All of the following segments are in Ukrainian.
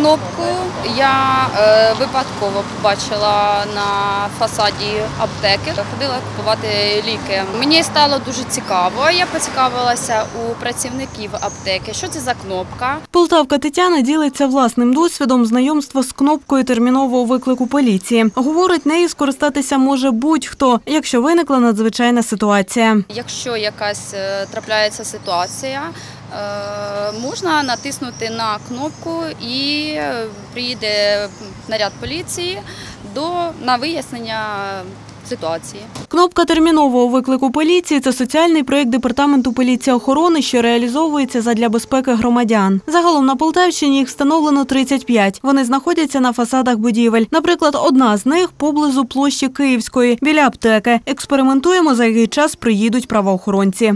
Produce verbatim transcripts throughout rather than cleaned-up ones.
кнопку я е, випадково побачила на фасаді аптеки. Ходила купувати ліки. Мені стало дуже цікаво. Я поцікавилася у працівників аптеки, що це за кнопка. Полтавка Тетяна ділиться власним досвідом знайомства з кнопкою термінового виклику поліції. Говорить, нею скористатися може будь-хто, якщо виникла надзвичайна ситуація. Якщо якась е, трапляється ситуація, можна натиснути на кнопку і приїде наряд поліції до, на вияснення ситуації. Кнопка термінового виклику поліції – це соціальний проєкт Департаменту поліції охорони, що реалізовується задля безпеки громадян. Загалом на Полтавщині їх встановлено тридцять п'ять. Вони знаходяться на фасадах будівель. Наприклад, одна з них – поблизу площі Київської, біля аптеки. Експериментуємо, за який час приїдуть правоохоронці.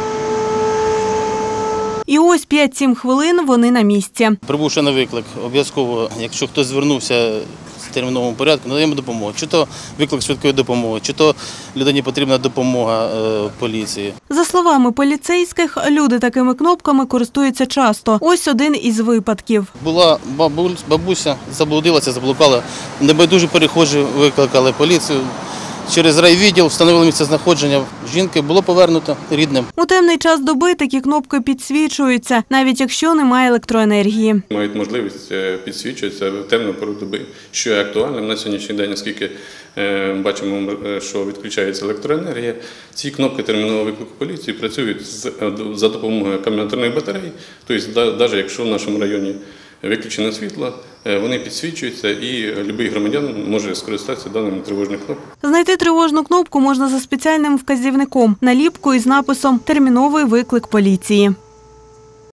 І ось п'ять-сім хвилин вони на місці. Прибувши на виклик, обов'язково, якщо хтось звернувся в терміновому порядку, надаємо допомогу. Чи то виклик швидкої допомоги, чи то людині потрібна допомога е, поліції. За словами поліцейських, люди такими кнопками користуються часто. Ось один із випадків. Була бабусь, бабуся, заблудилася, заблукала. Небайдужі перехожі викликали поліцію. Через райвідділ встановили місце знаходження жінки, було повернуто рідним. У темний час доби такі кнопки підсвічуються, навіть якщо немає електроенергії. Мають можливість підсвічуватися в темну пору доби, що є актуальним на сьогоднішній день, оскільки бачимо, що відключається електроенергія. Ці кнопки термінового виклику поліції працюють за допомогою акумуляторних батарей, тобто навіть якщо в нашому районі виключене світло, вони підсвічуються і будь-який громадянин може скористатися даними тривожних кнопок. Знайти тривожну кнопку можна за спеціальним вказівником – наліпкою із написом «Терміновий виклик поліції».